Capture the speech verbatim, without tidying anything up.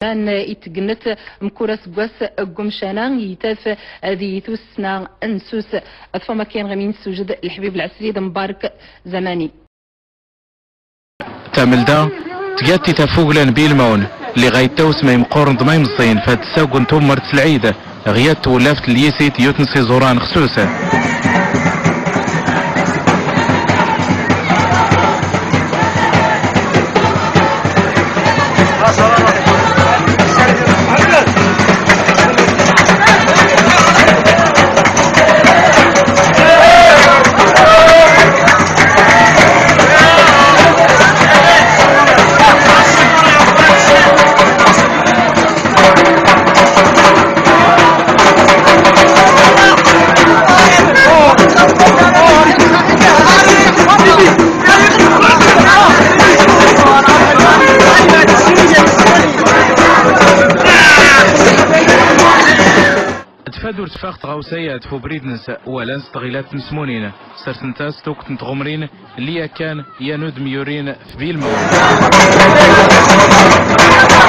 كان يتجنت مكورة سقاس قمشانا يتاف هذه ثوسنا انسوس فما كان غمين سوجد الحبيب العسري مبارك زماني تعمل دا تقاتي تفوق لنبي المون اللي غايتوس ما يمقورن ضما يمصين فهاد الساق نتوما مرت العيد غيات ولافت اليسيت يوتنسي زوران خصوصا تفادوا ارتفاق غوسيات فبريد نساء ولا استغلات نسمونين صرت نتاس توقت نتغمرين اللي كان ينود ميورين في بيلمون